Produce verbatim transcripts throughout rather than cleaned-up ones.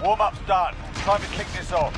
Warm-up's done. Time to kick this off.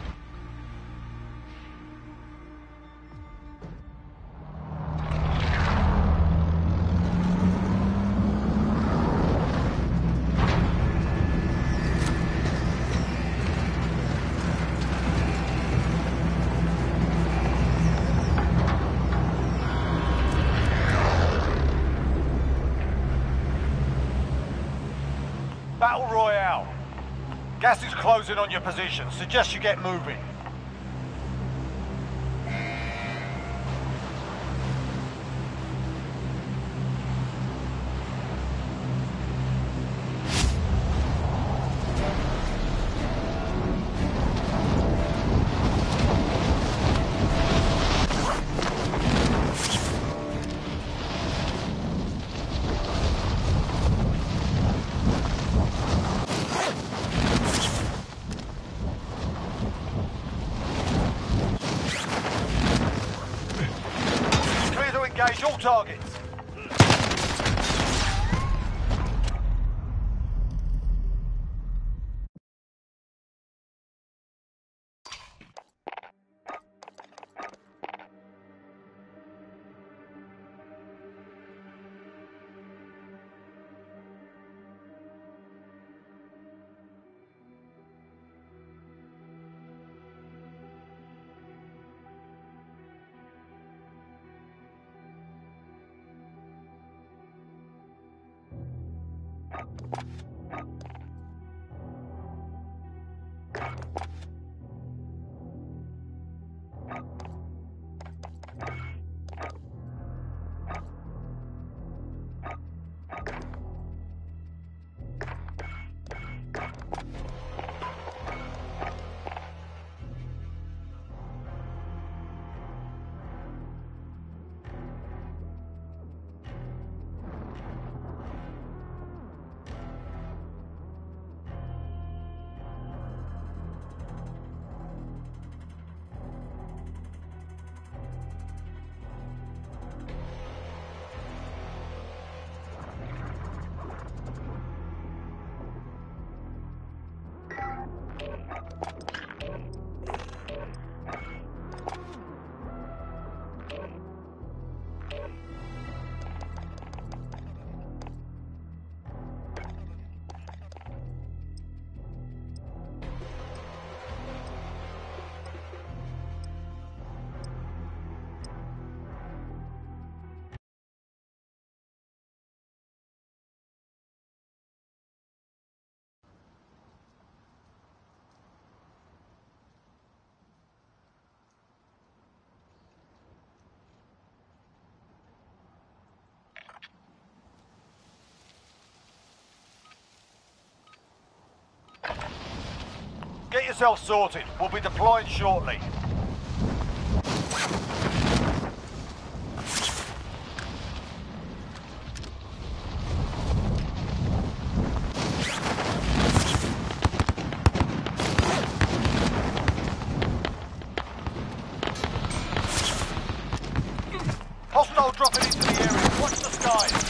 Battle Royale. Gas is closing on your position. Suggest you get moving. Engage all targets. Get yourself sorted. We'll be deploying shortly. Hostile dropping into the area. Watch the skies.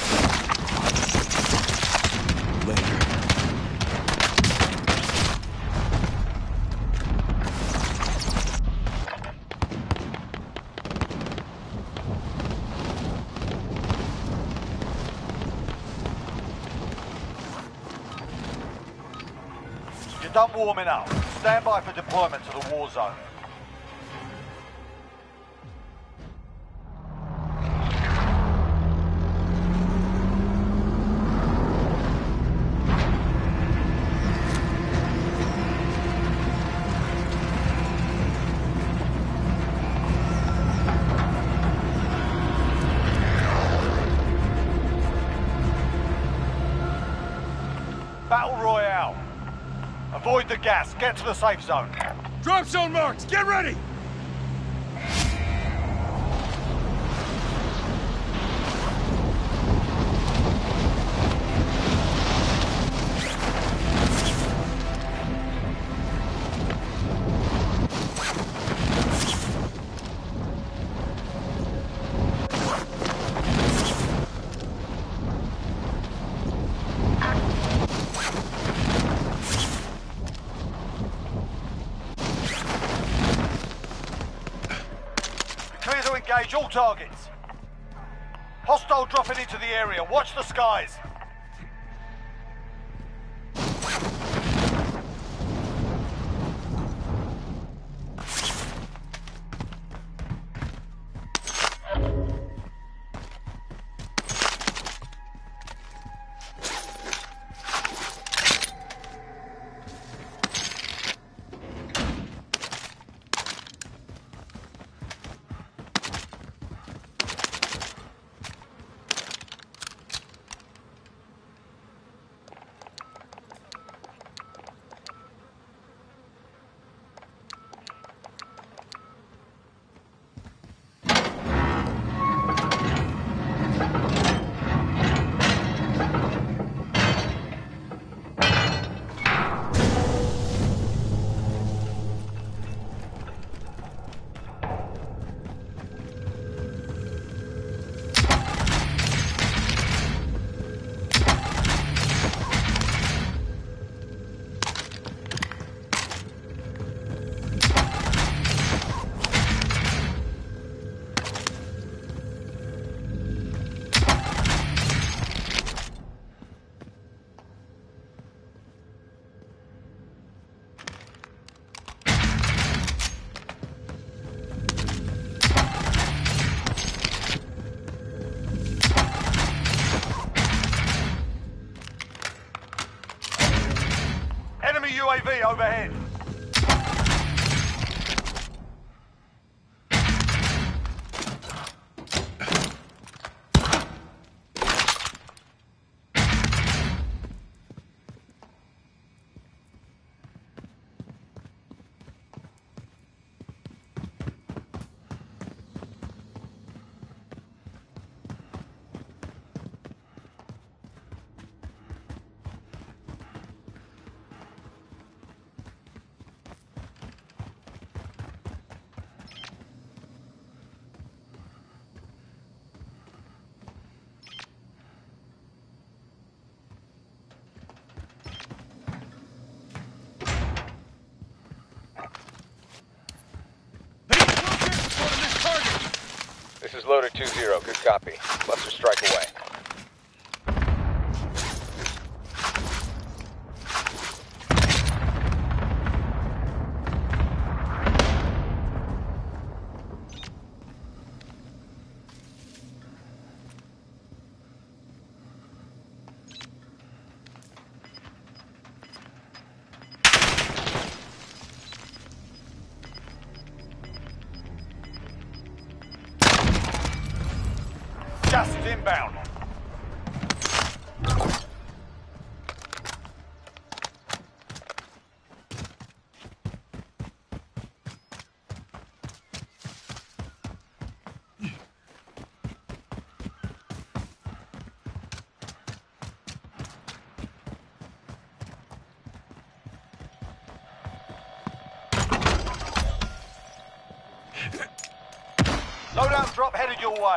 Done warming up. Stand by for deployment to the war zone. Battle Royale. Avoid the gas. Get to the safe zone. Drop zone marks. Get ready. Engage all targets. Hostile dropping into the area. Watch the skies. U A V overhead. This is Loader two zero. Good copy. Cluster strike away. Gas is inbound. Loadout drop headed your way.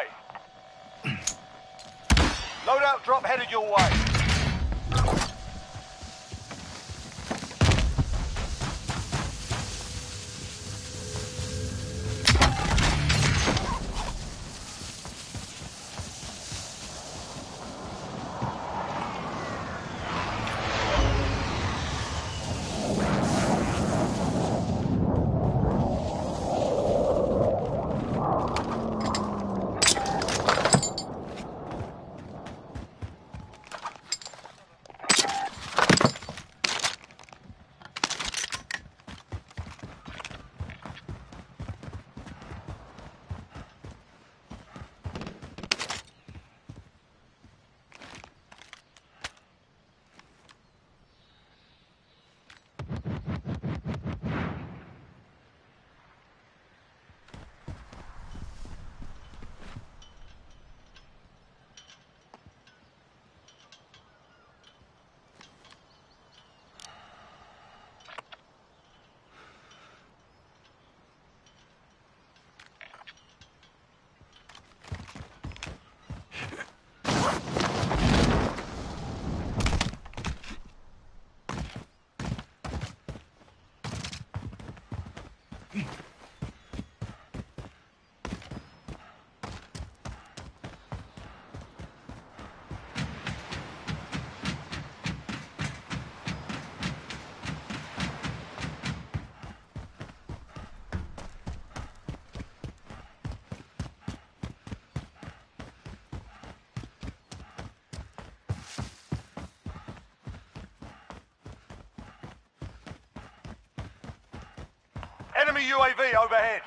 Loadout drop headed your way. Enemy U A V overhead.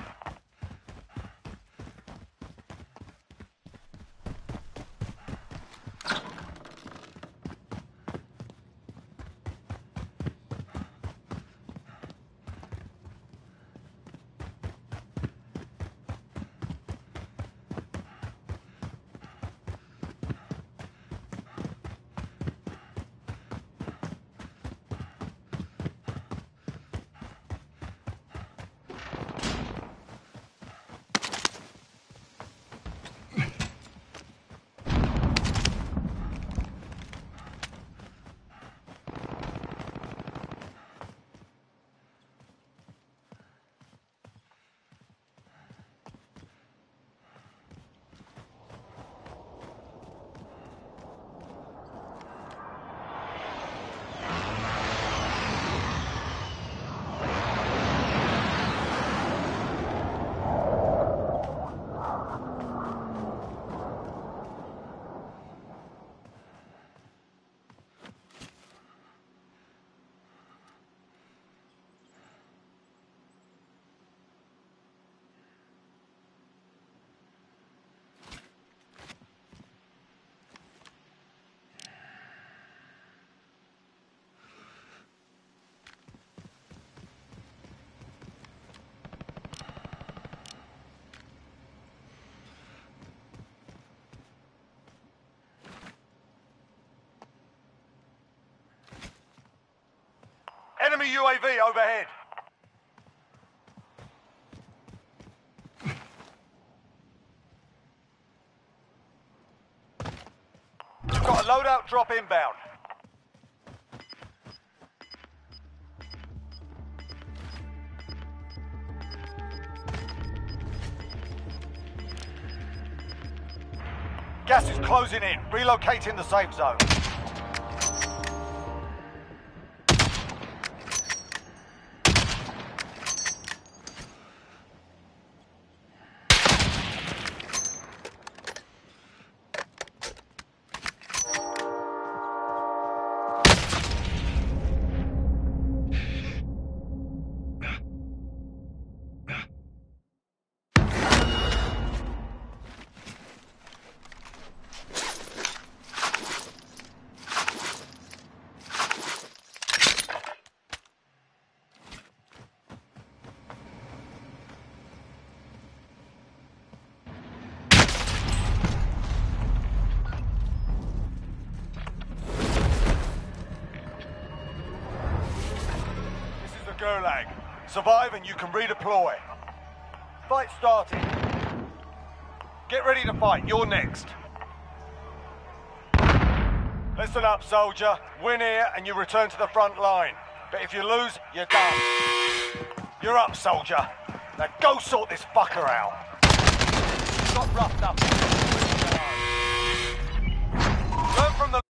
Enemy U A V overhead. You've got a loadout drop inbound. Gas is closing in. Relocating the safe zone. Gulag. Survive and you can redeploy. Fight started. Get ready to fight. You're next. Listen up, soldier. Win here and you return to the front line. But if you lose, you're done. You're up, soldier. Now go sort this fucker out. Got roughed up. Learn from the...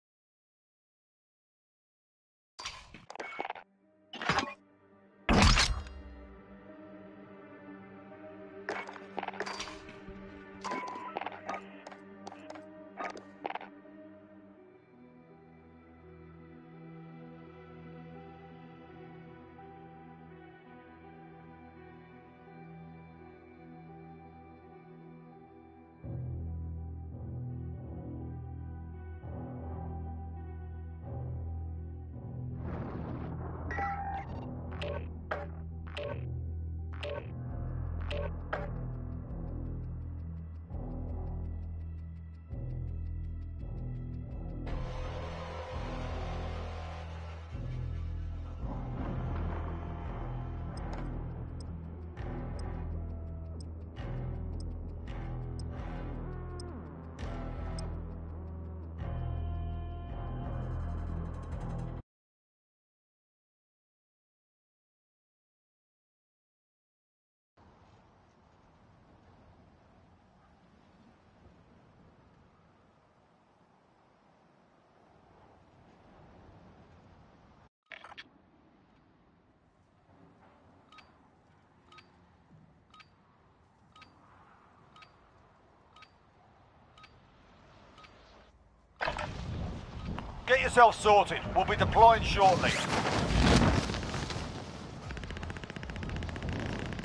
Get yourself sorted. We'll be deploying shortly.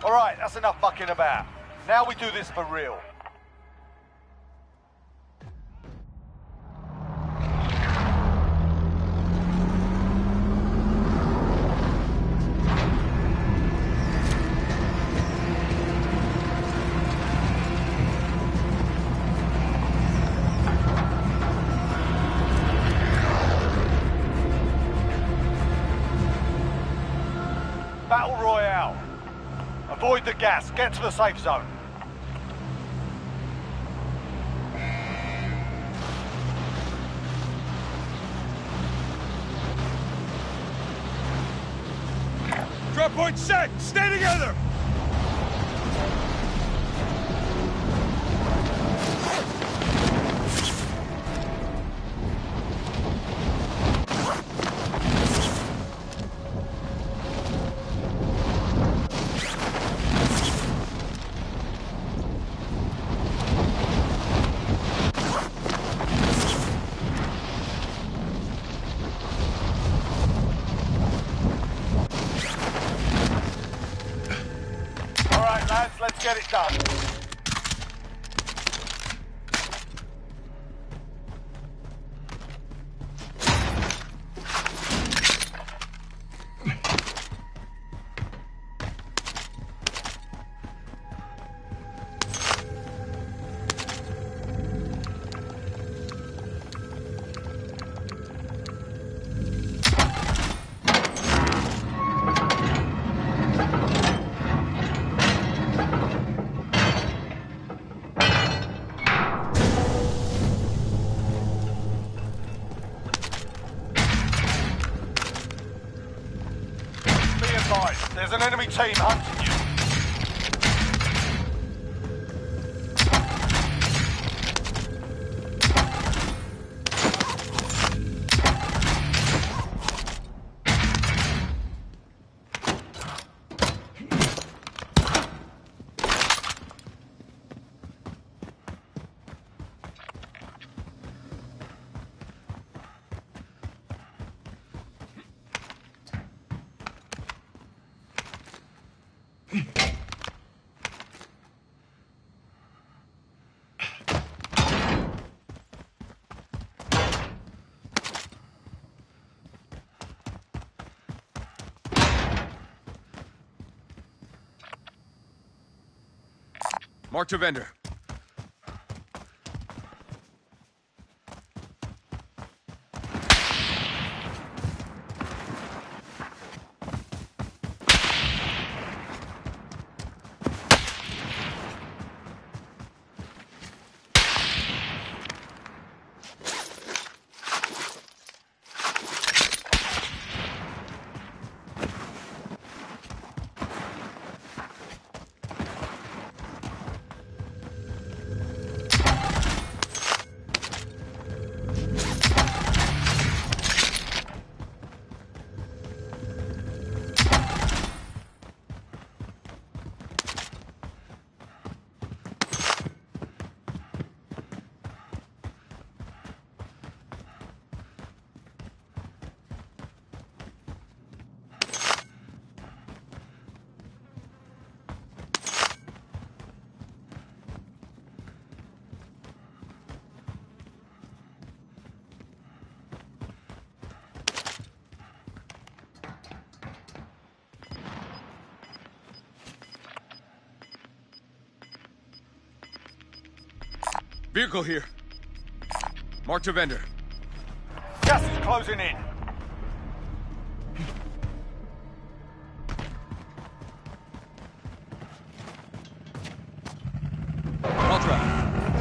All right, that's enough fucking about. Now we do this for real. Battle Royale. Avoid the gas. Get to the safe zone. Drop point set! Stay together! Let's get it done. There's an enemy team hunting you. Mark to vendor. Vehicle here. Mark to vendor. Gas is closing in. I'll drive.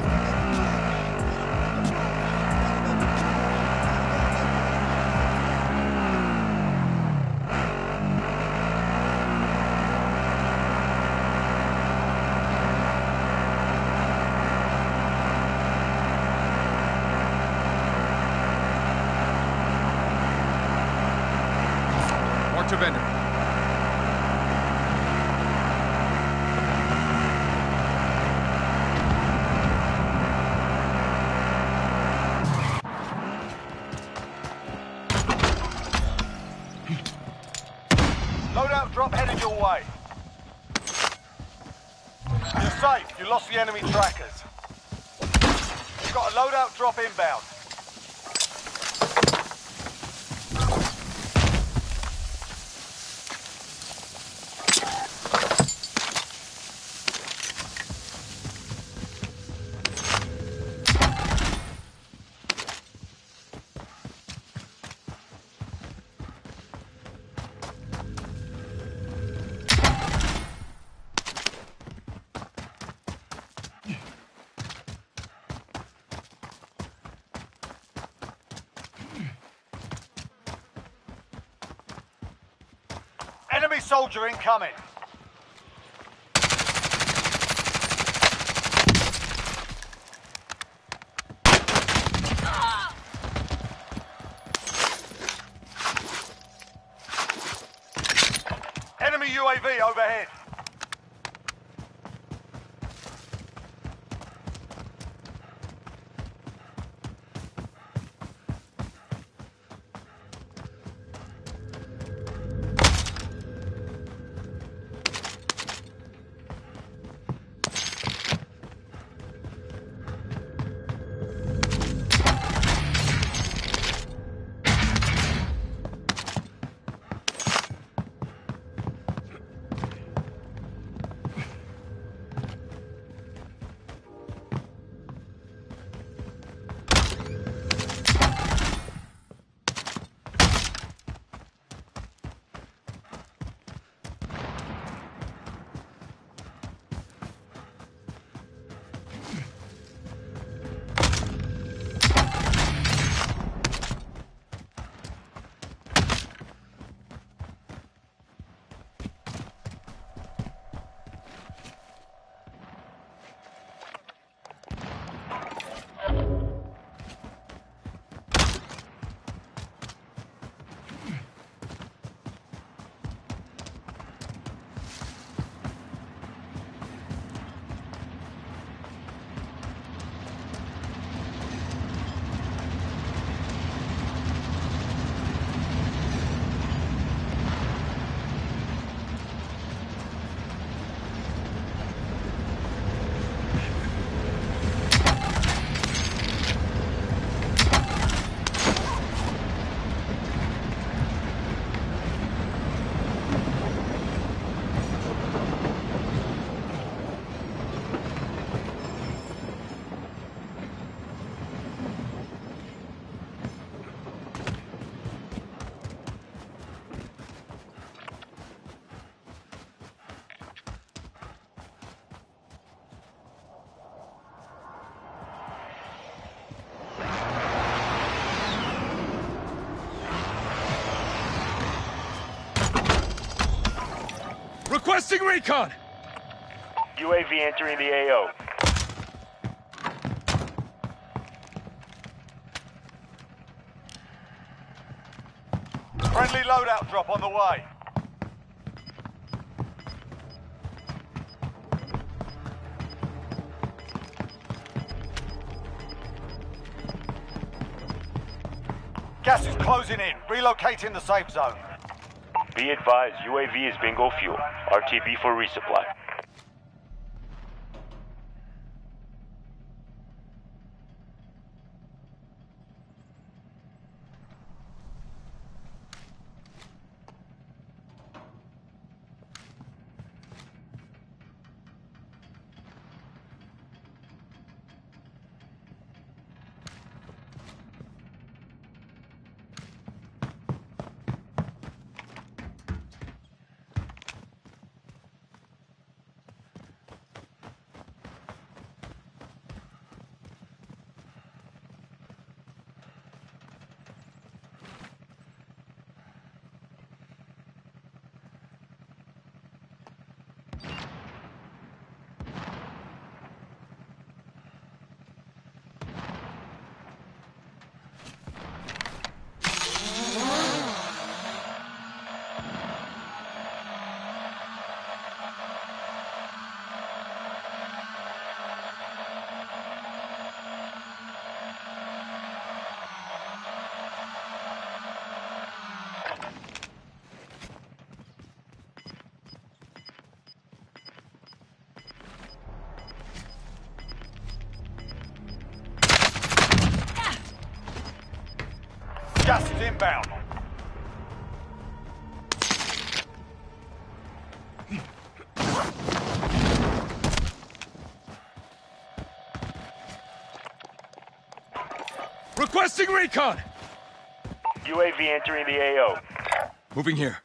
Mark to vendor. Loadout drop headed your way. You're safe. You lost the enemy trackers. You've got a loadout drop inbound. Enemy soldier incoming. Enemy U A V overhead. Requesting recon! U A V entering the A O. Friendly loadout drop on the way. Gas is closing in. Relocating the safe zone. Be advised, U A V is bingo fuel. R T B for resupply. Gas is inbound. Requesting recon! U A V entering the A O. Moving here.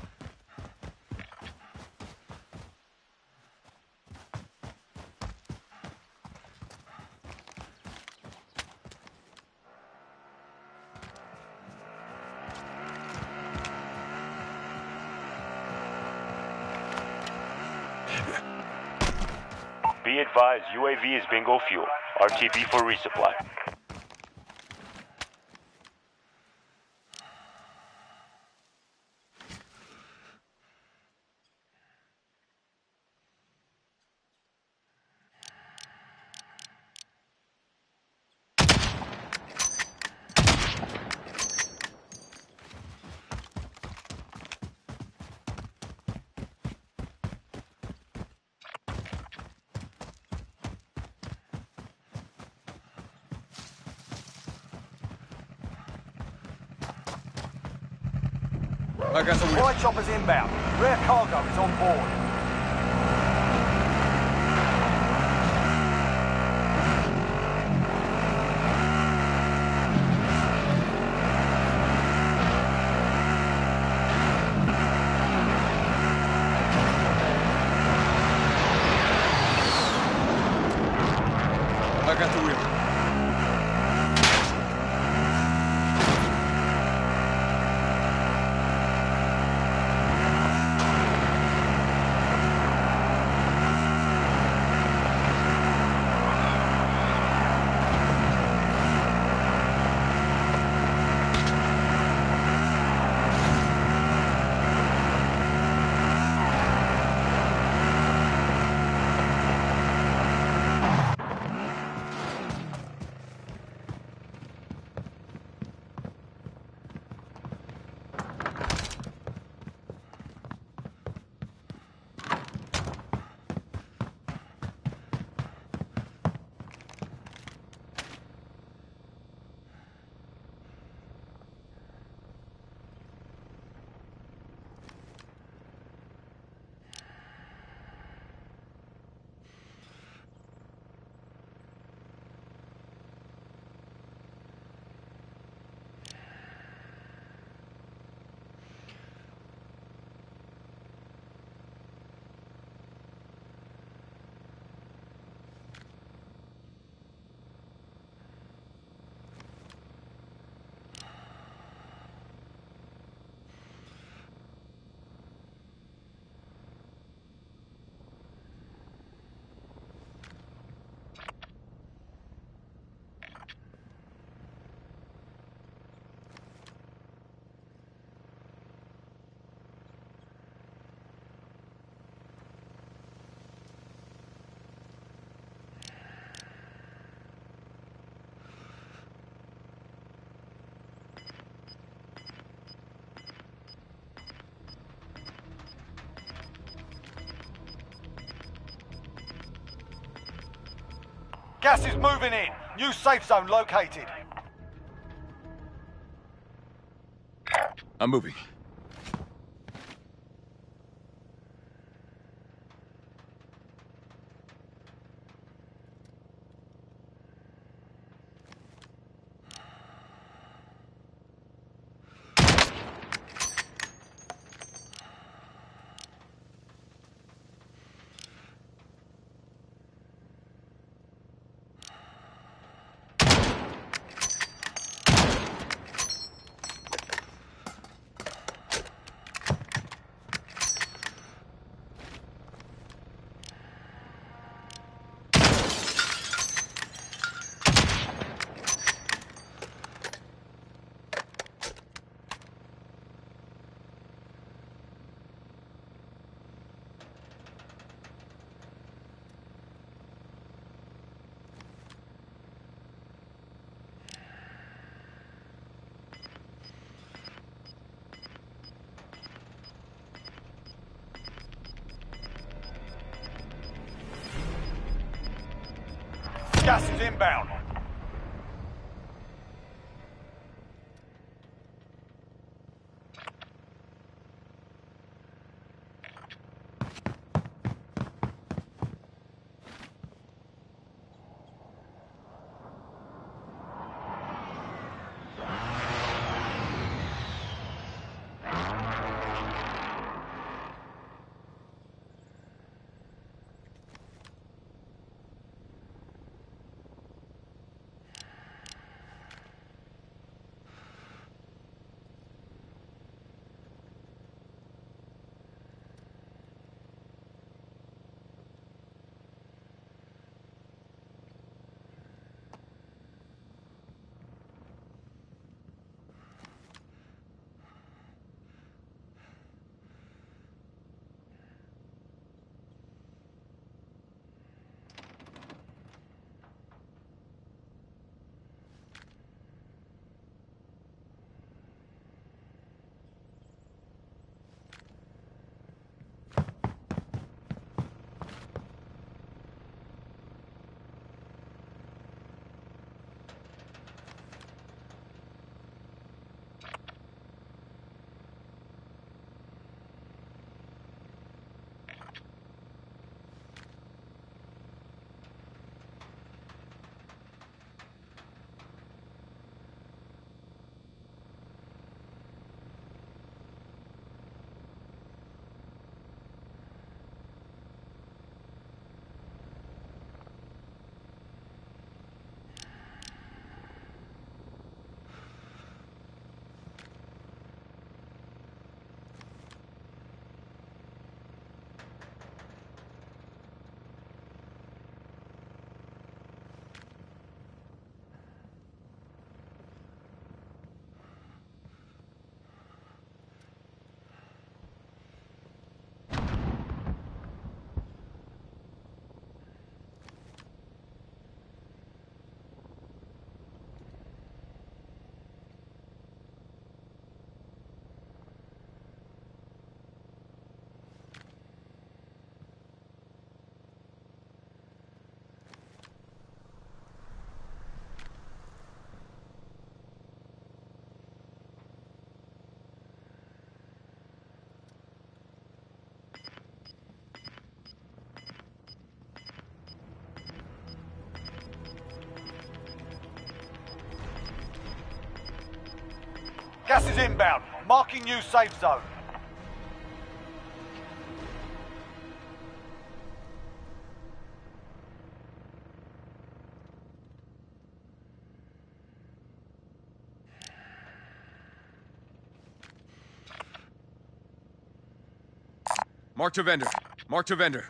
Be advised, U A V is bingo fuel. R T B for resupply. I got the wheel. Flight chopper's inbound. Rear cargo is on board. I got the wheel. Gas is moving in. New safe zone located. I'm moving. Gas is inbound. Gas is inbound. Marking new safe zone. Mark to vendor. Mark to vendor.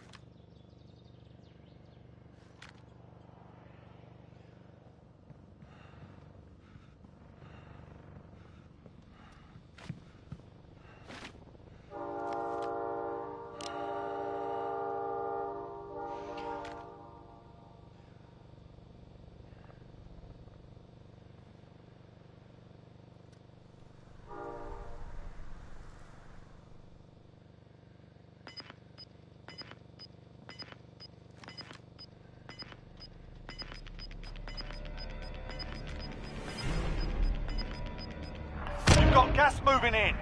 Got gas moving in.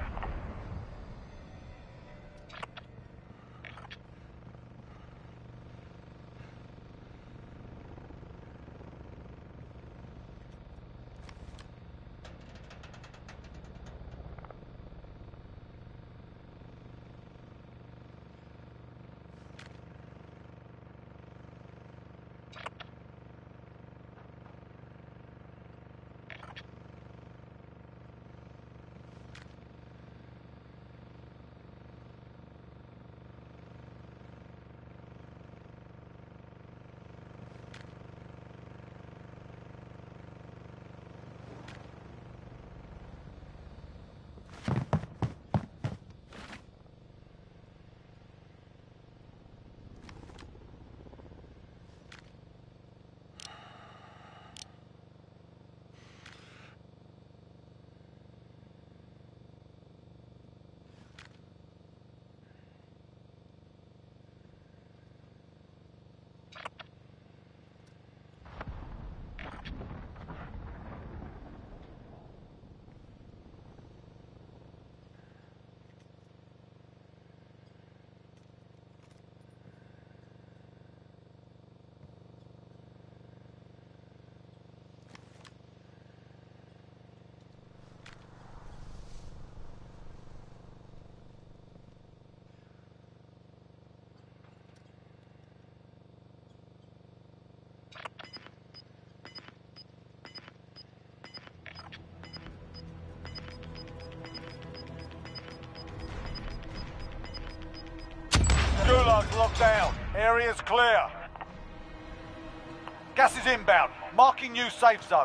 Gulag's locked down. Area's clear. Gas is inbound. Marking new safe zone.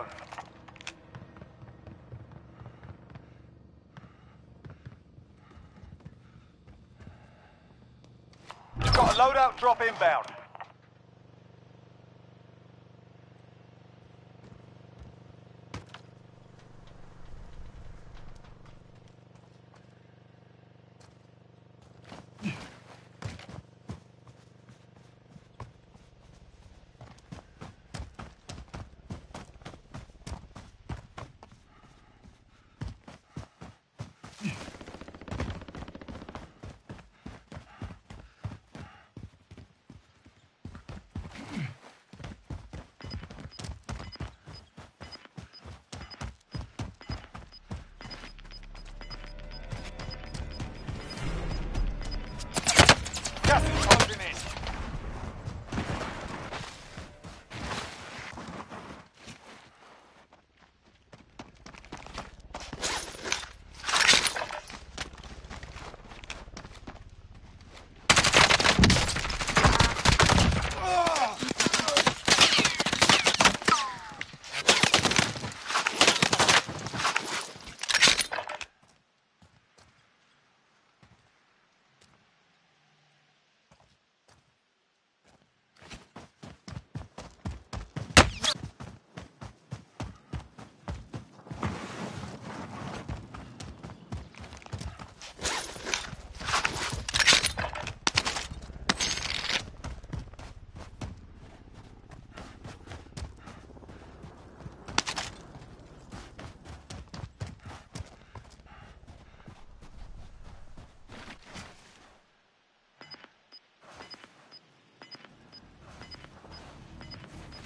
You've got a loadout drop inbound. Gas is closing in.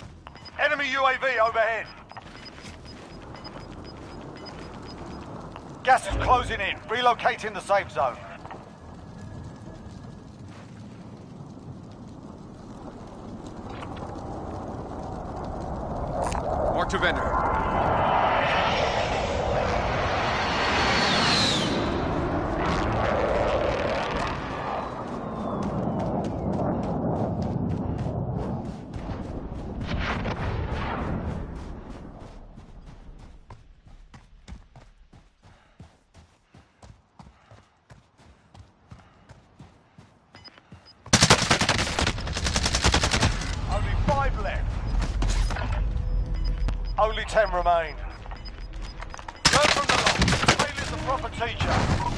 Enemy U A V overhead. Gas is closing in. Relocating the safe zone. Mark to vendor. Only five left. Only ten remain. Learn from the lot. Failure's the proper teacher.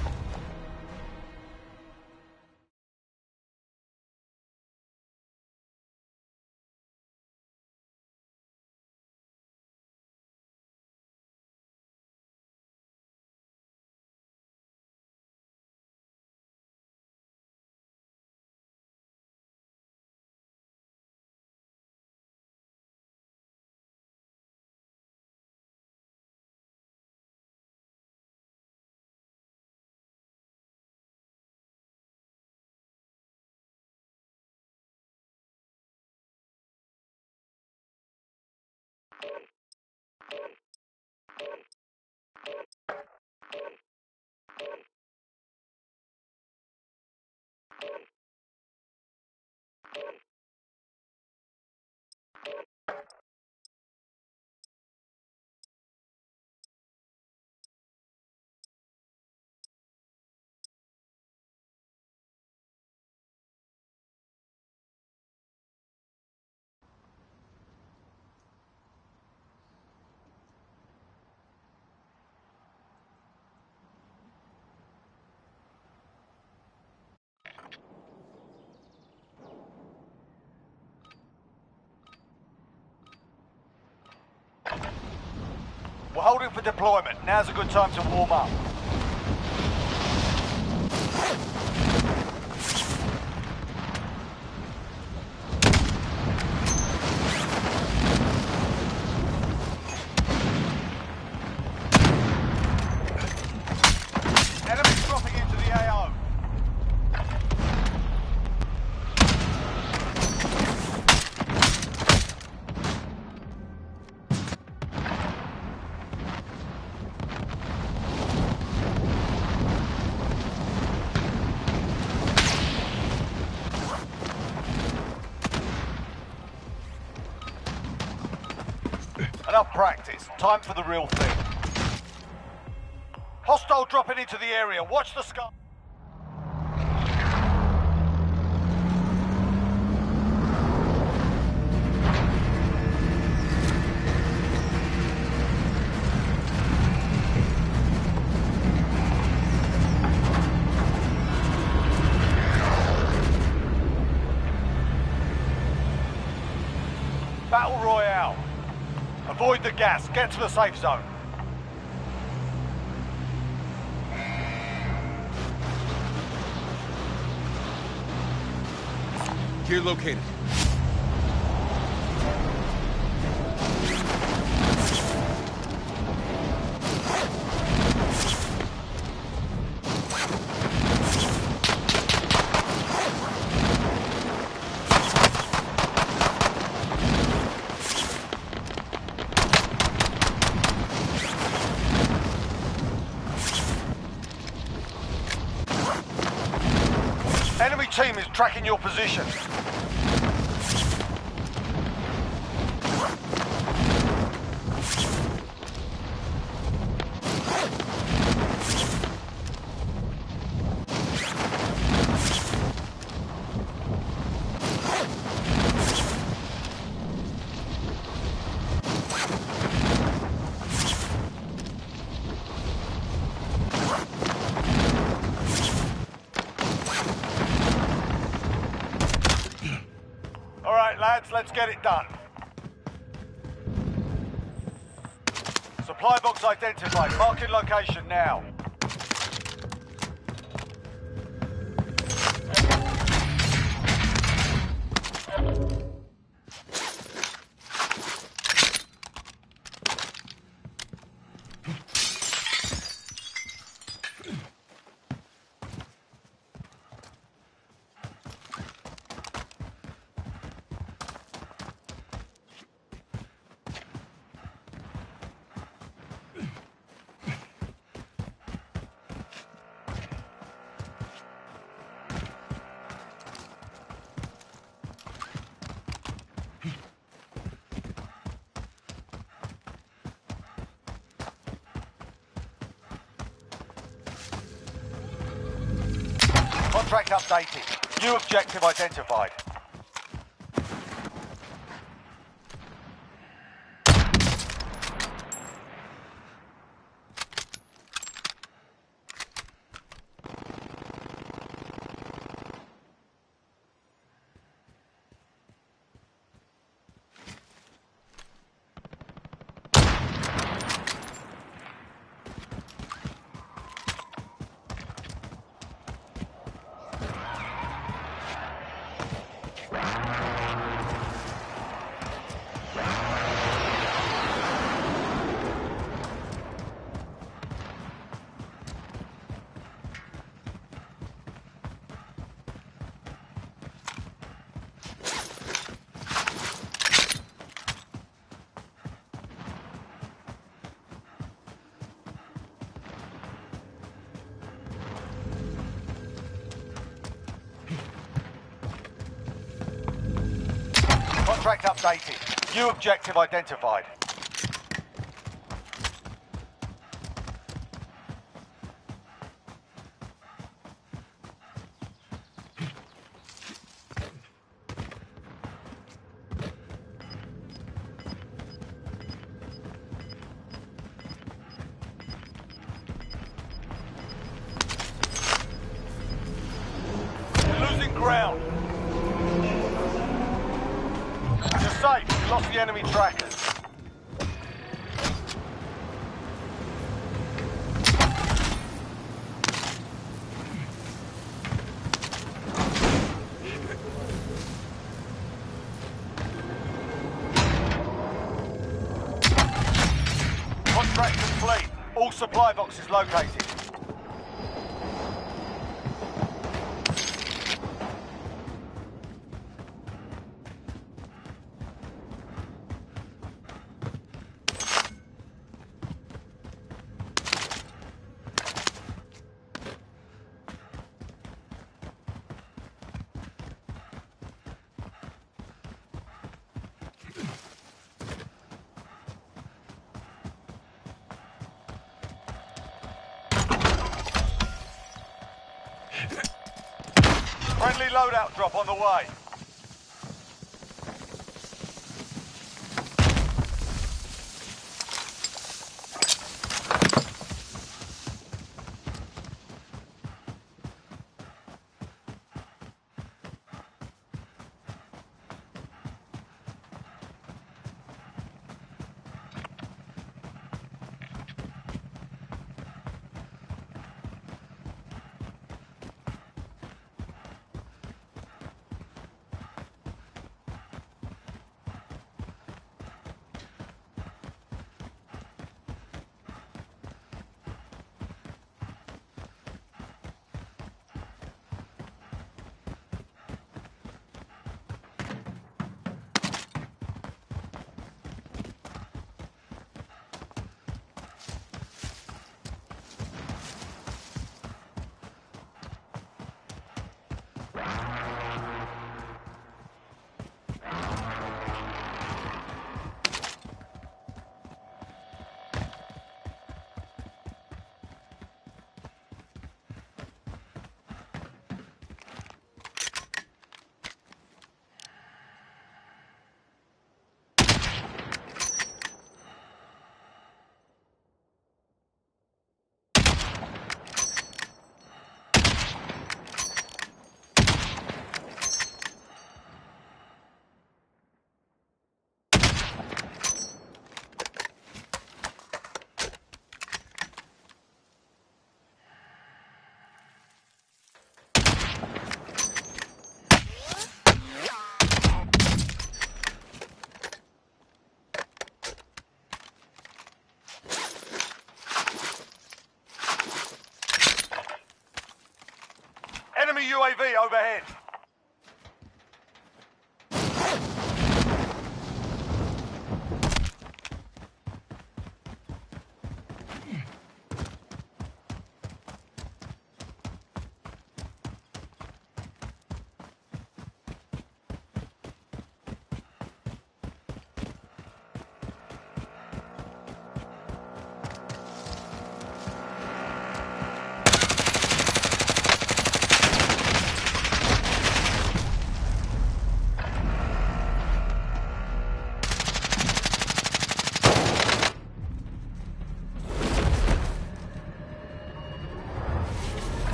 We're holding for deployment. Now's a good time to warm up. Enemies dropping into the A O. Enough practice. Time for the real thing. Hostile dropping into the area. Watch the sky. Battle Royale. Avoid the gas. Get to the safe zone. Gear located. Enemy team is tracking your position. All right, lads, let's get it done. Supply box identified. Marking location now. Contract updated. New objective identified. Contract updated. New objective identified. You're losing ground. You're safe. You lost the enemy trackers. Contract complete. All supply boxes located. Friendly loadout drop on the way. Enemy U A V overhead.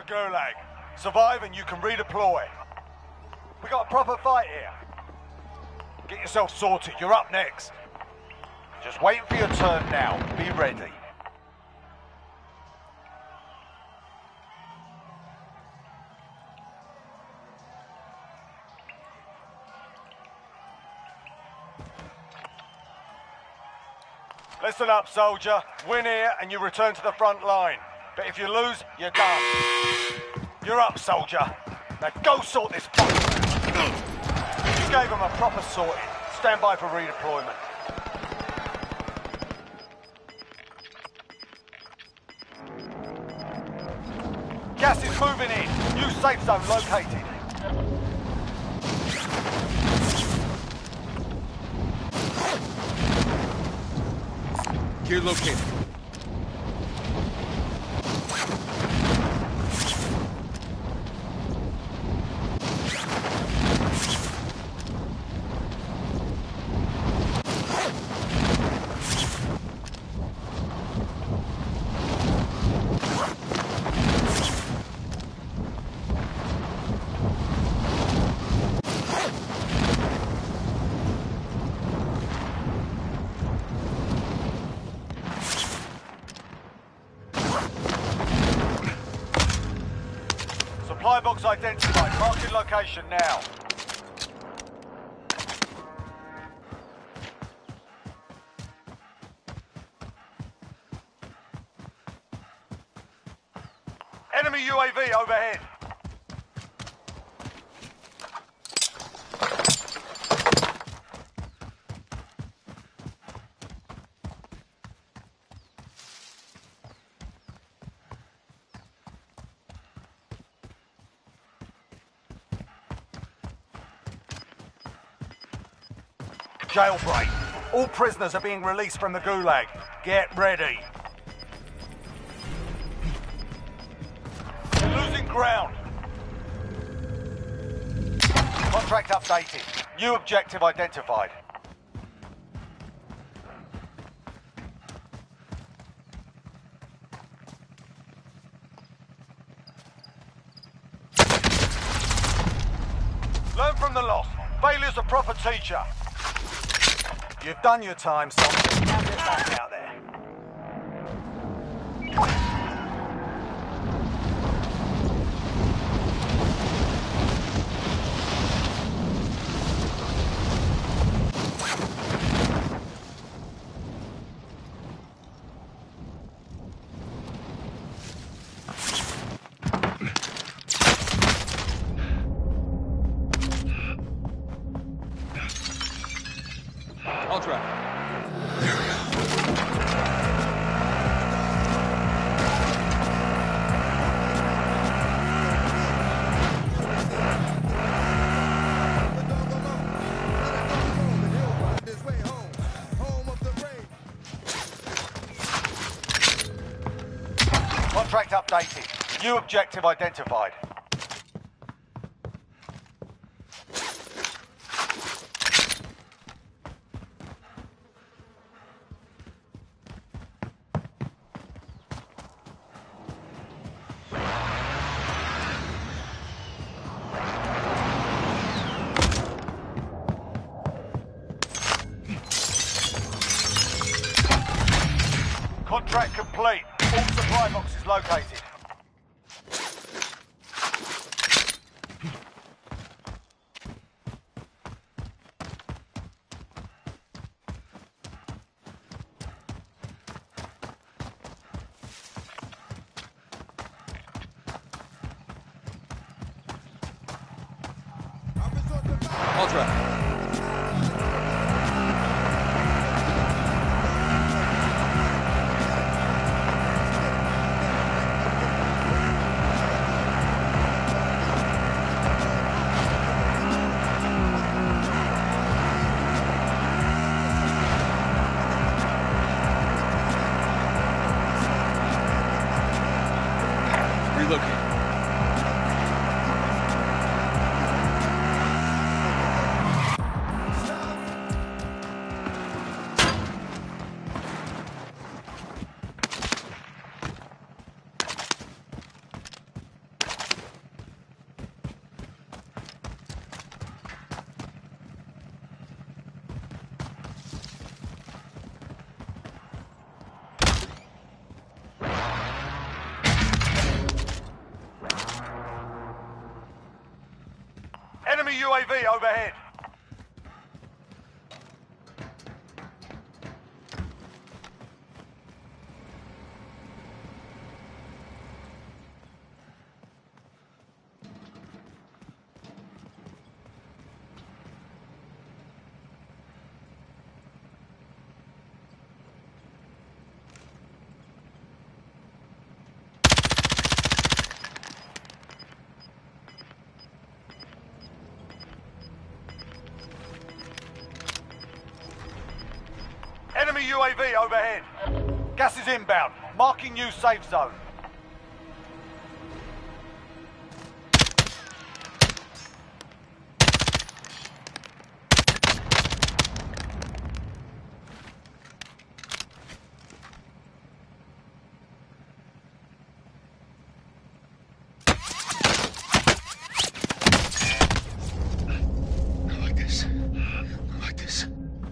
Gulag. Survive and you can redeploy. We got a proper fight here. Get yourself sorted, you're up next. Just waiting for your turn now. Be ready. Listen up, soldier. Win here and you return to the front line. But if you lose, you're done. You're up, soldier. Now go sort this fucker out. You gave him a proper sorting. Stand by for redeployment. Gas is moving in. New safe zone located. Gear located. Supply box identified. Marking location now. Enemy U A V overhead. Jailbreak. All prisoners are being released from the Gulag. Get ready. You're losing ground. Contract updated. New objective identified. Learn from the loss. Failure's a proper teacher. You've done your time, soldier. Now get back out there. Ultra. Contract updated. New objective identified. Contract complete. All supply boxes located. Ultra. Relocate. Enemy U A V overhead. Enemy U A V overhead. Gas is inbound. Marking new safe zone. Not like this. Not like this.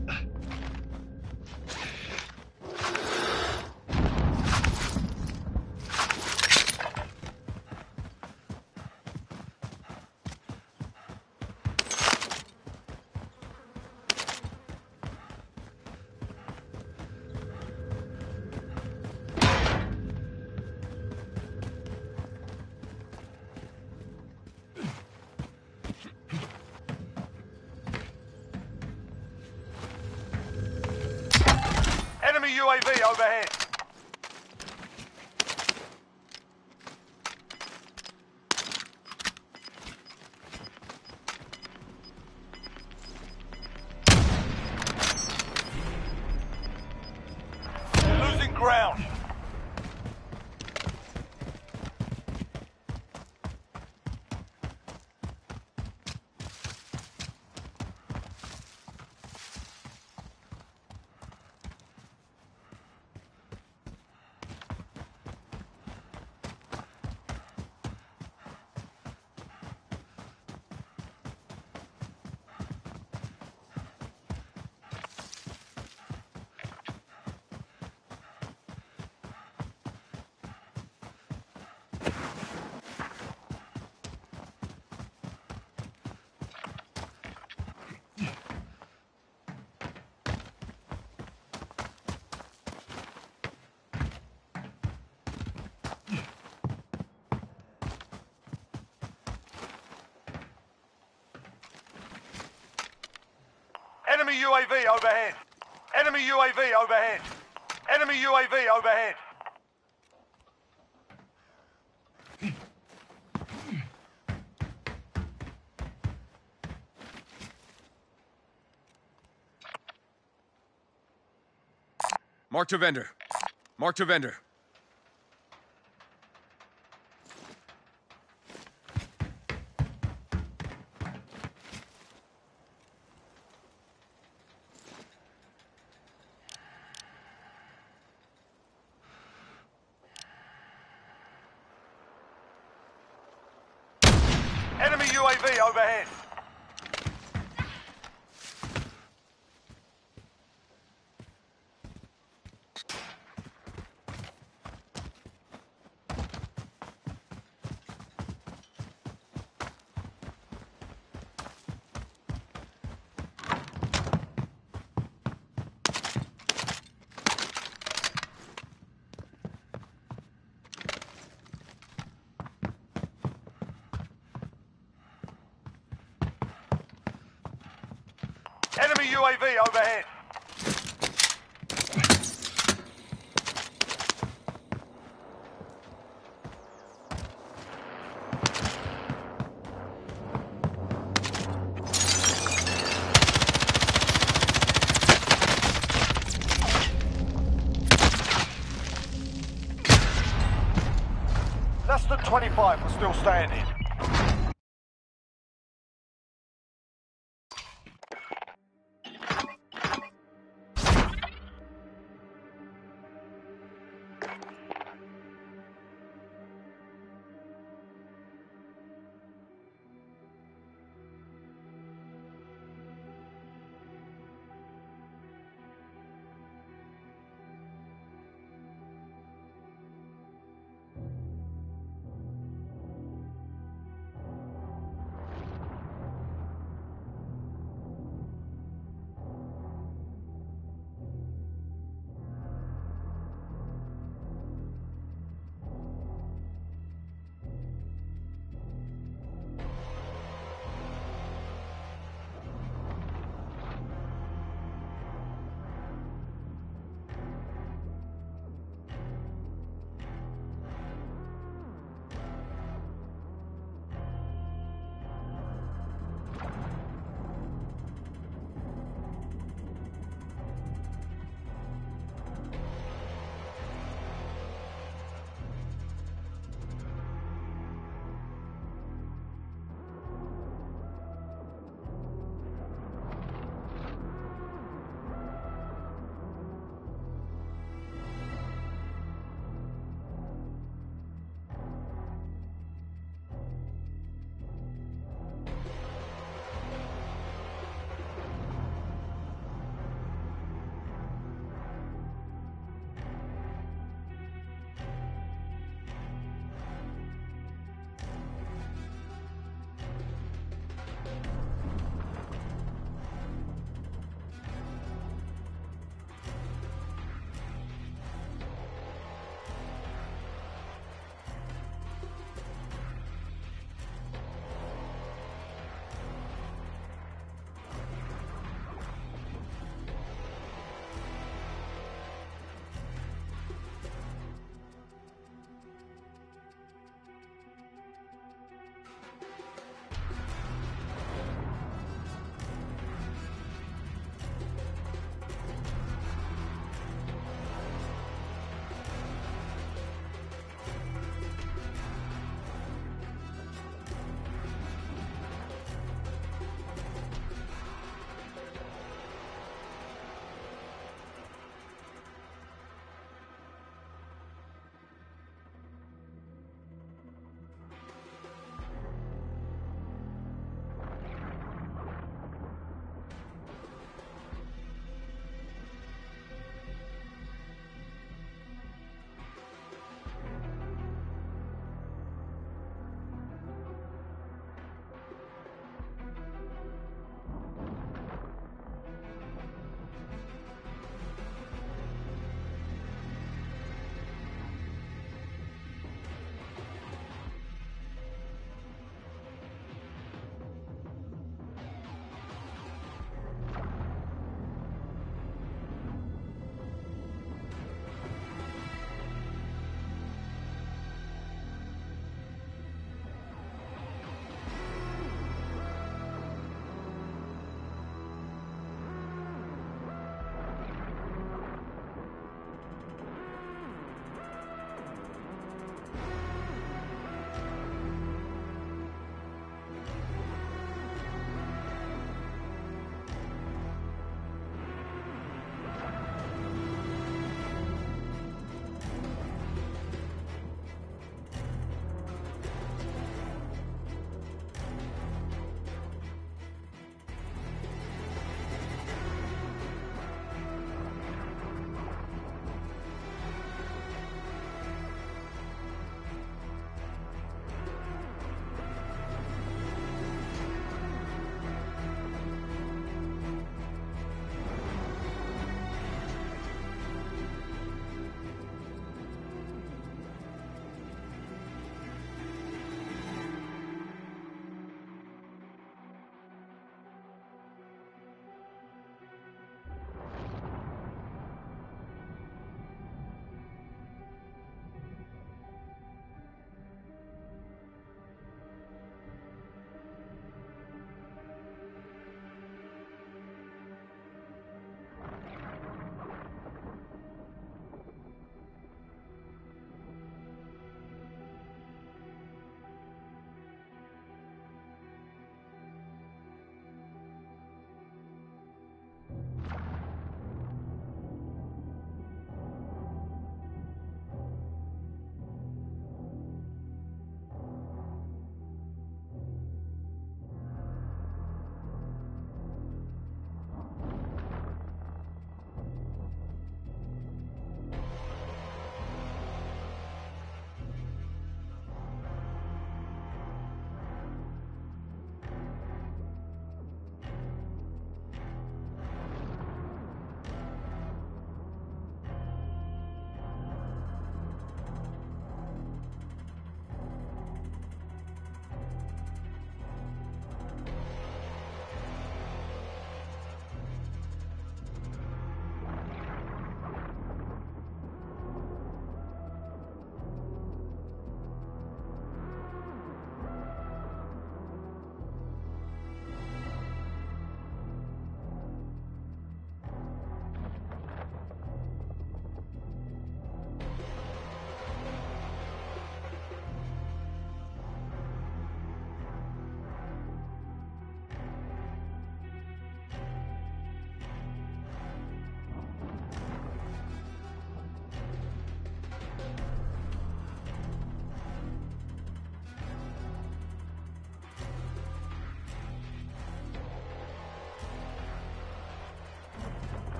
Enemy U A V overhead. You're losing ground. Enemy U A V overhead. Enemy U A V overhead. Enemy U A V overhead. Mark to vendor. Mark to vendor. Enemy U A V overhead. Enemy U A V overhead. Less than twenty-five, we're still standing.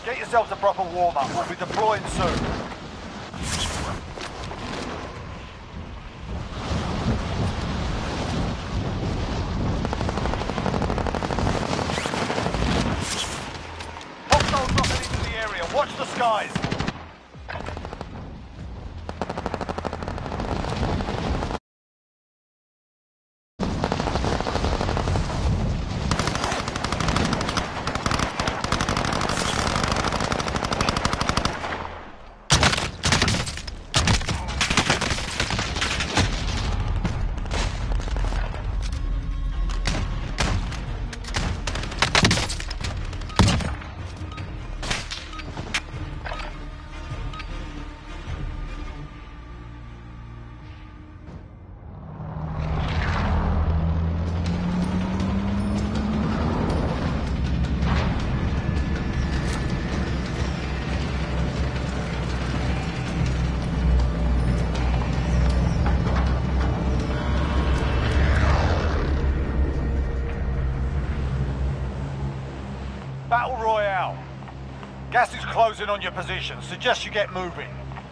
Get yourselves a proper warm-up. We'll be deploying soon. Hostiles dropping into the area. Watch the skies. Battle Royale. Gas is closing on your position. Suggest you get moving.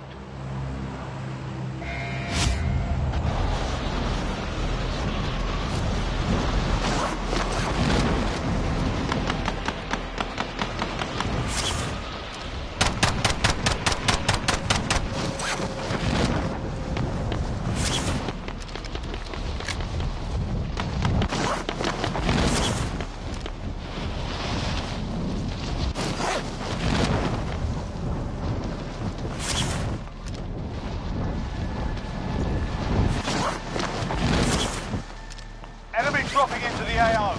Dropping into the A O.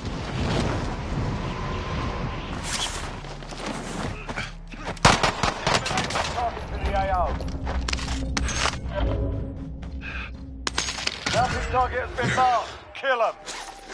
Target to the A O. Nothing target has been marked. Kill him.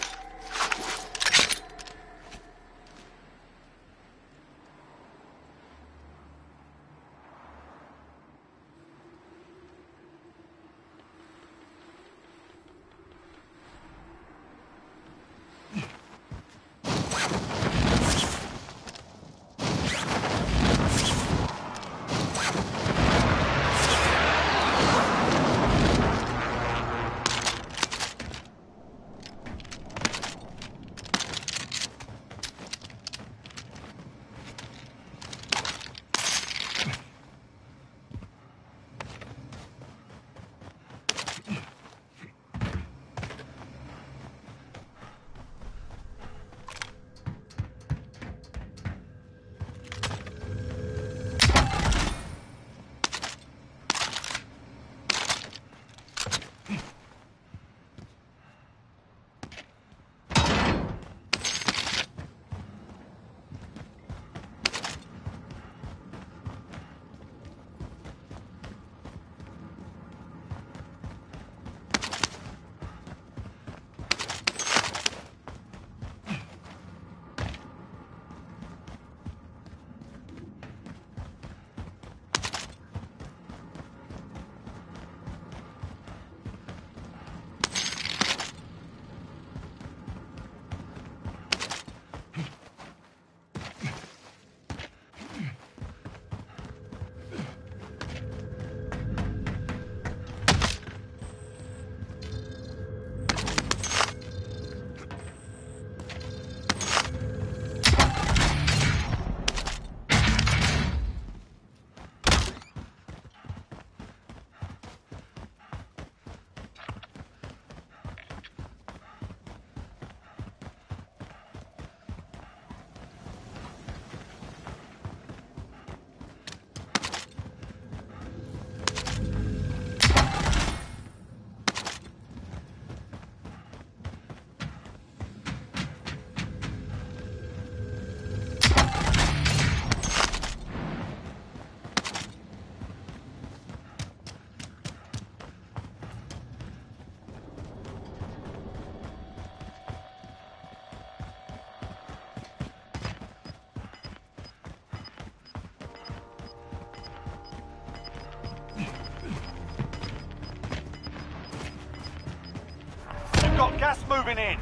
Got gas moving in.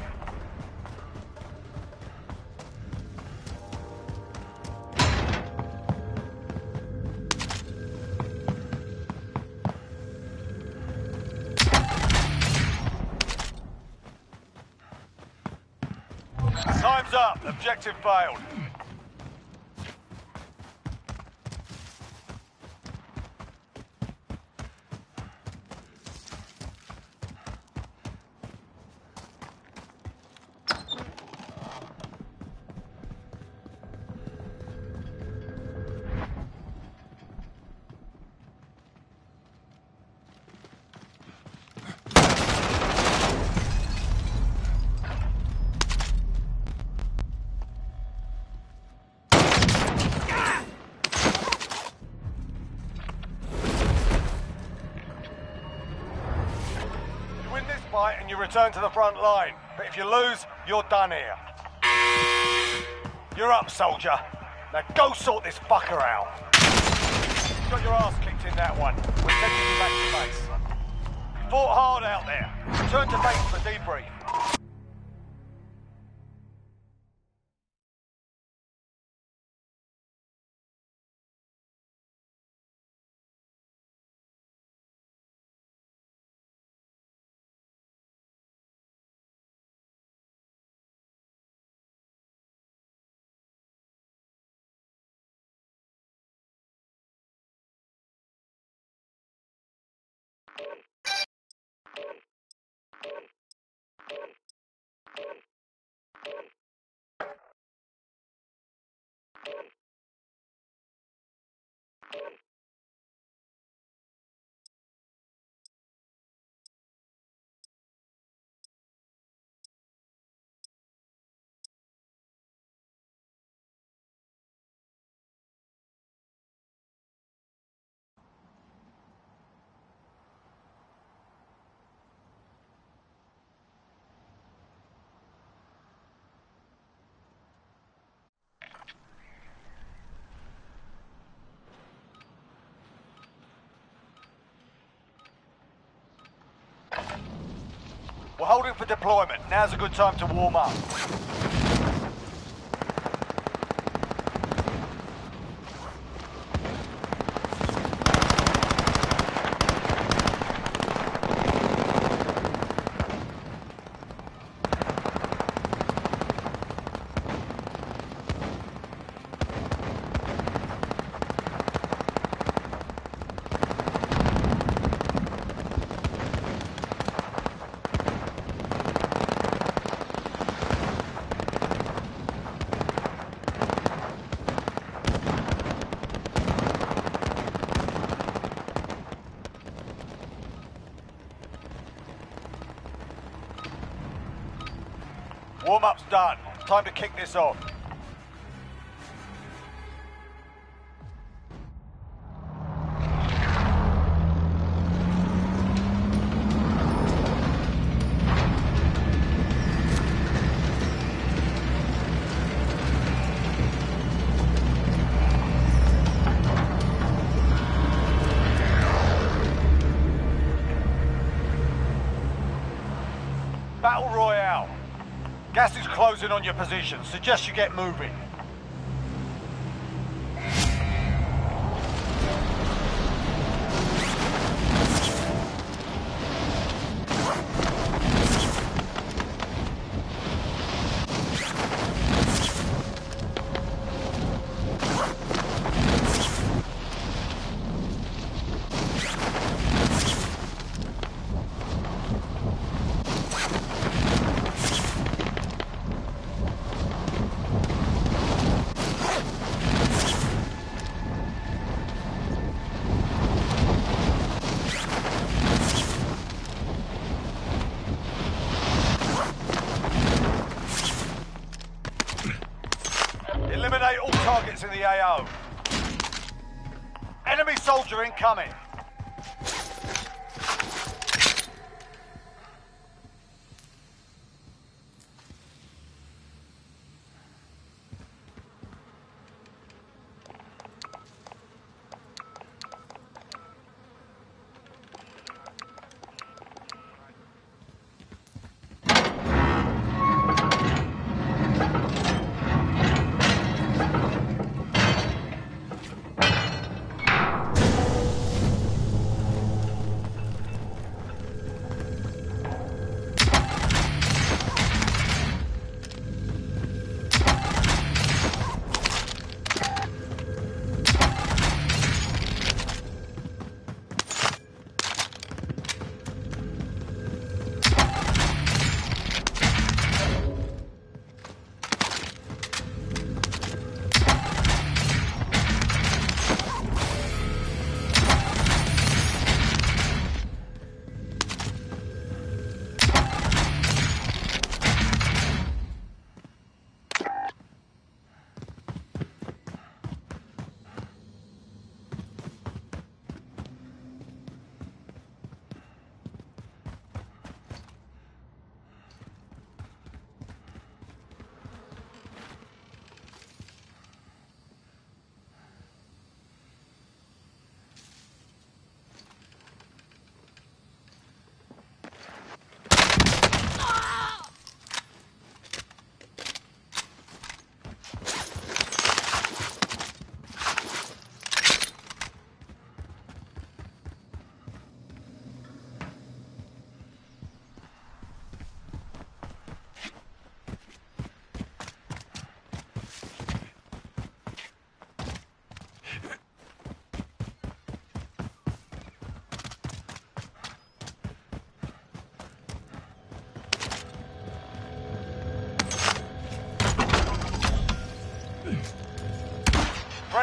Time's up. Objective failed. And you return to the front line. But if you lose, you're done here. You're up, soldier. Now go sort this fucker out. You got your ass kicked in that one. We're sending you back to base. You fought hard out there. Return to base for debrief. We're holding for deployment. Now's a good time to warm up. Warm-up's done. Time to kick this off. Battle Royale. Gas is closing on your position. Suggest you get moving. Eliminate all targets in the A O. Enemy soldier incoming.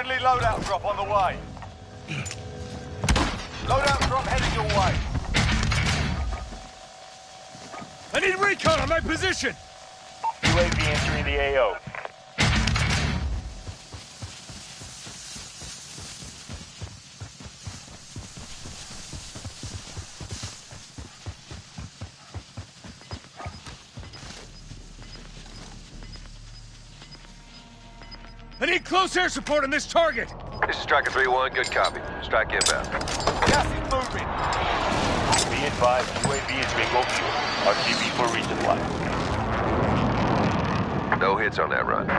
Friendly loadout drop on the way. Loadout drop heading your way. I need recon on my position! U A V entering the A O. I need close air support on this target! This is Striker three one, good copy. Strike inbound. Gas is moving. Be advised, U A V is bingo fuel. R T B for resupply. No hits on that run.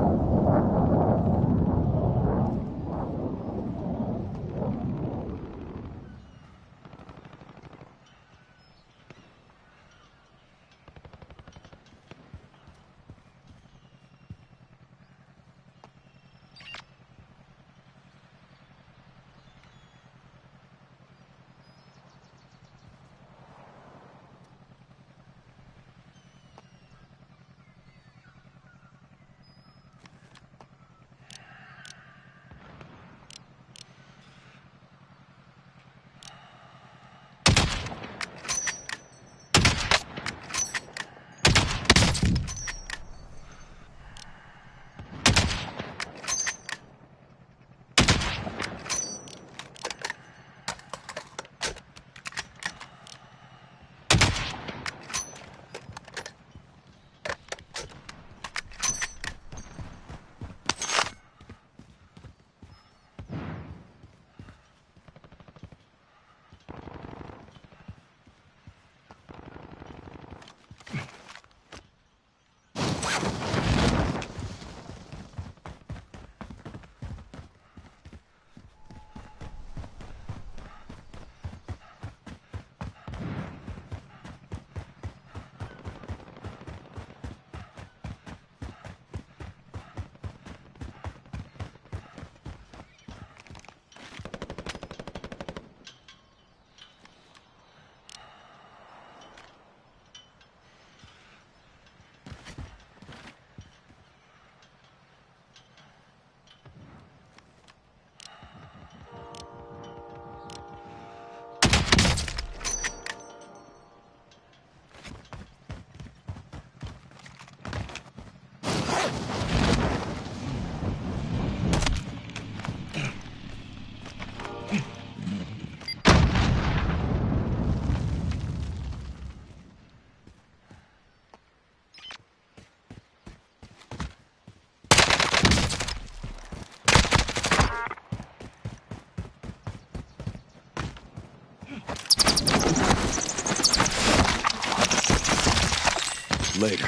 Later.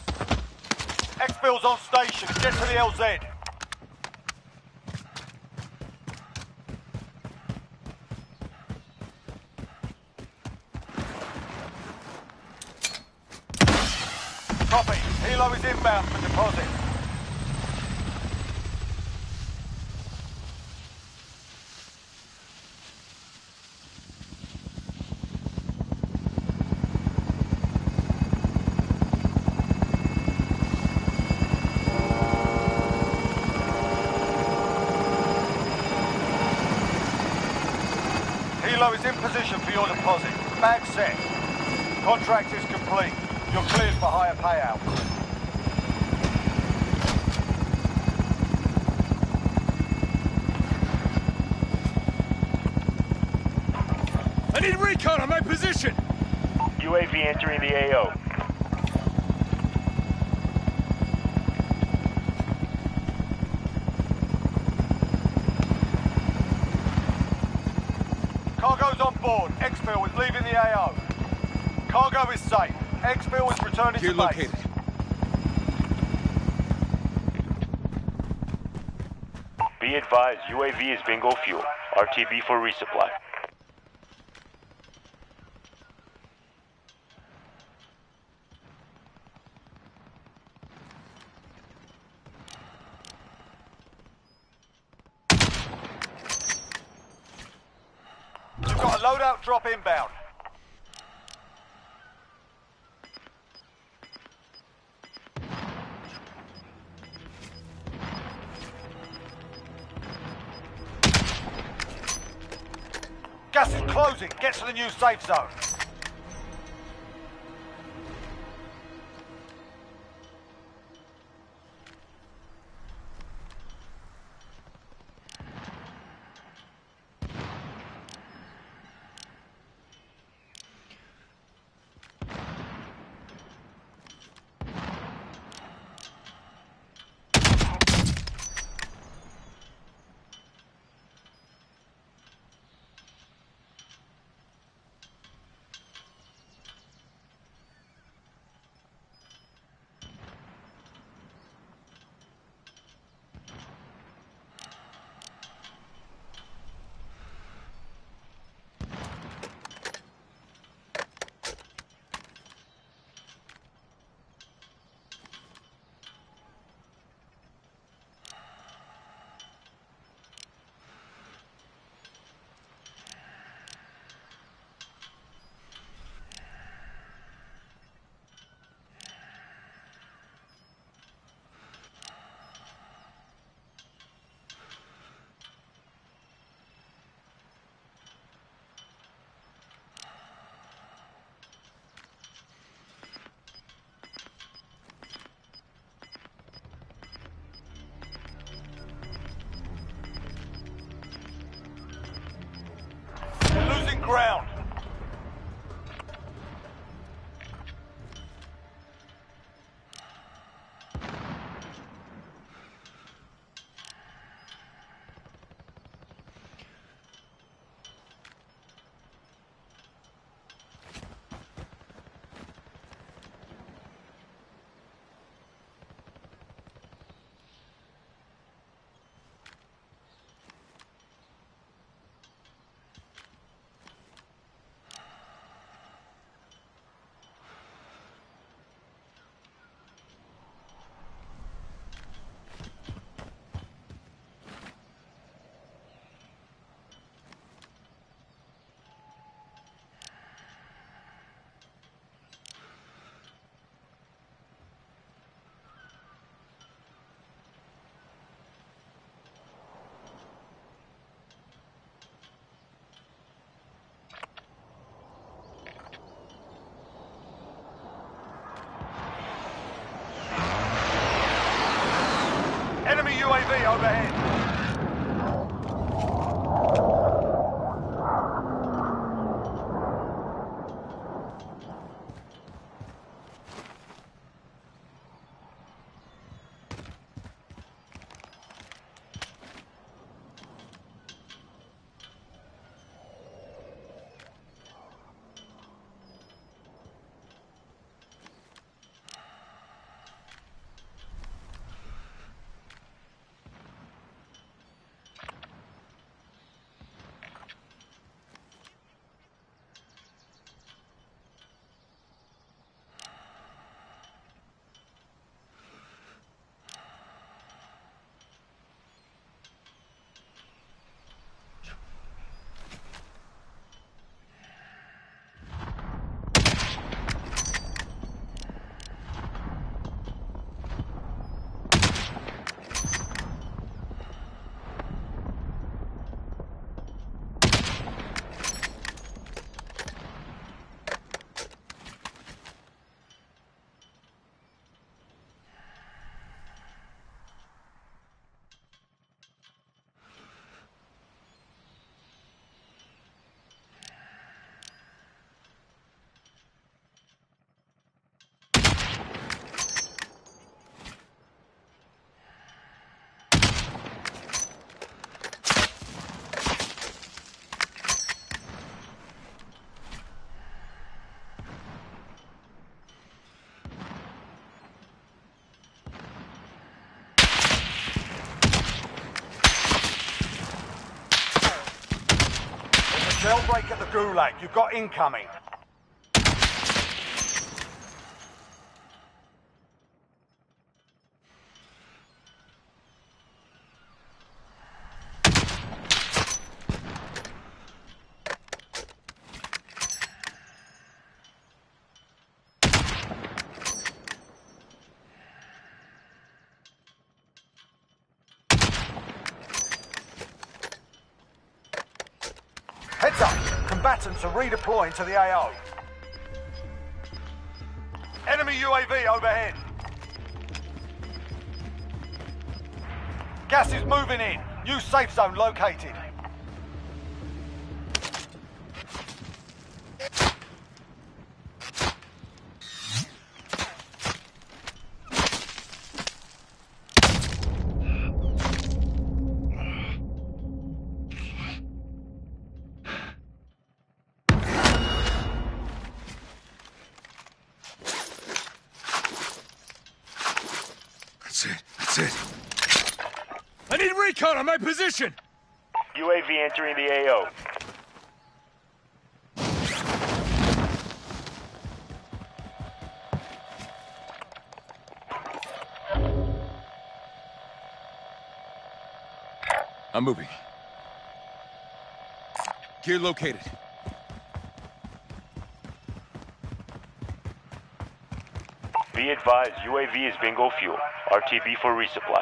Exfil's on station. Get to the L Z. Copy. Helo is inbound for deposit. Helo is in position for your deposit. Bag set. Contract is complete. You're cleared for higher payout. I need recon on my position! U A V entering the A O. Cargo's on board. Exfil is leaving the A O. Cargo is safe. Exfil is returning Gear to base. located. Be advised, U A V is bingo fuel. R T B for resupply. You've got a loadout drop inbound. Gas is closing. Get to the new safe zone. Ground. Enemy U A V overhead. Jailbreak at the Gulag. You've got incoming. Heads up! combatants are redeploying to the A O. Enemy U A V overhead. Gas is moving in. New safe zone located. That's it. That's it. I need recon on my position! U A V entering the A O. I'm moving. Gear located. Be advised, U A V is bingo fuel. R T B for resupply.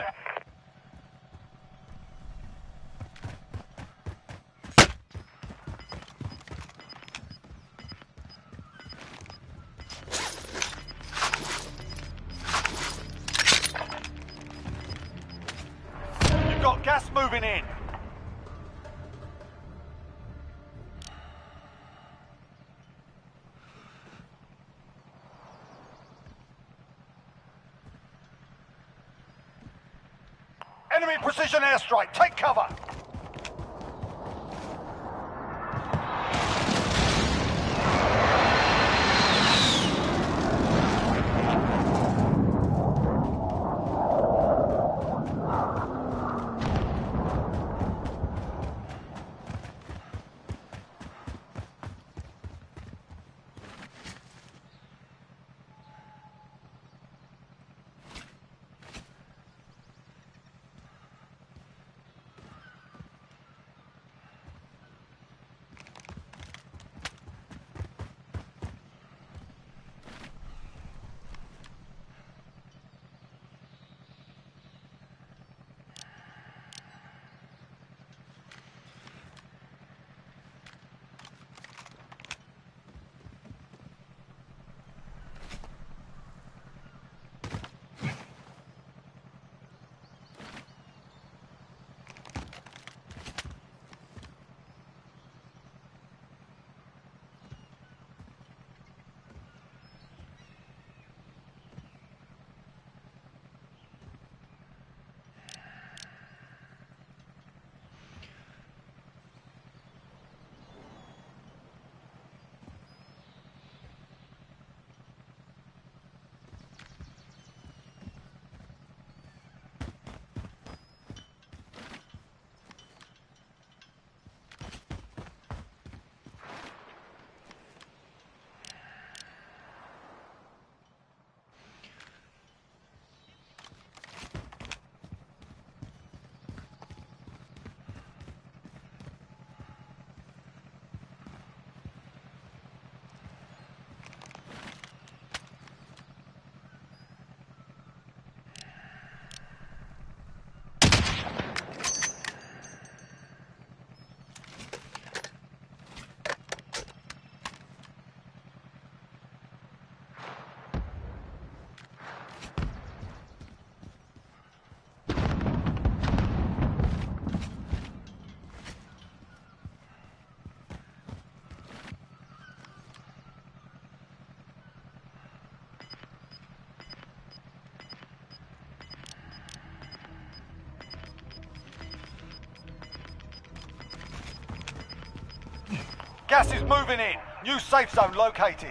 You've got gas moving in. Enemy precision airstrike. Take cover. Gas is moving in. New safe zone located.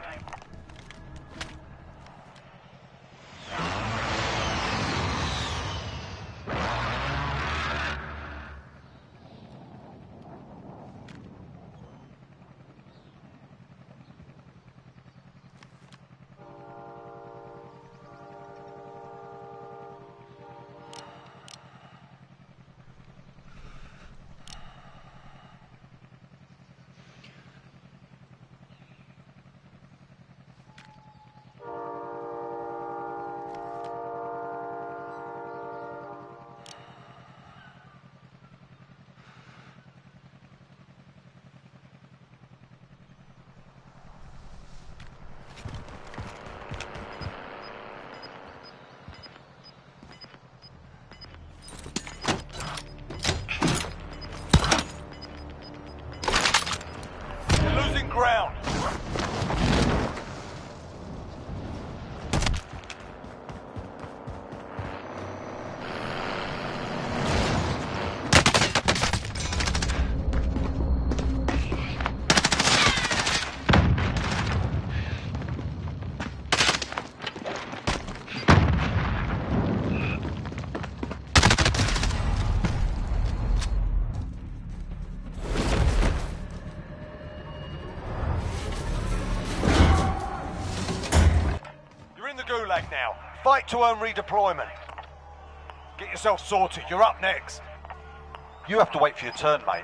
Gulag now. Fight to earn redeployment. Get yourself sorted. You're up next. You have to wait for your turn, mate.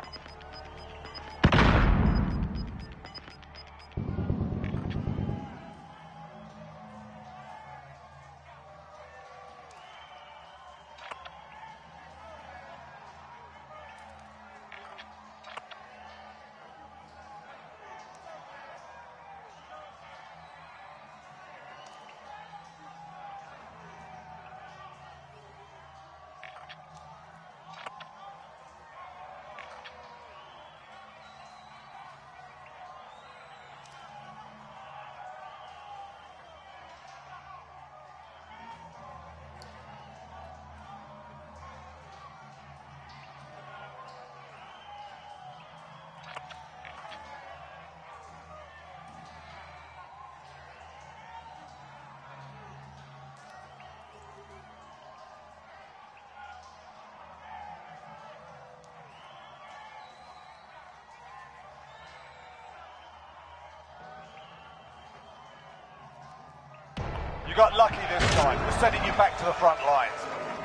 You got lucky this time. We're sending you back to the front lines.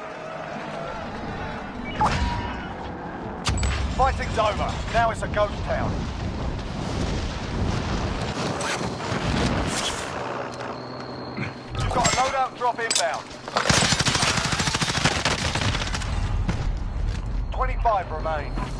Fighting's over. Now it's a ghost town. You've got a loadout drop inbound. twenty-five remain.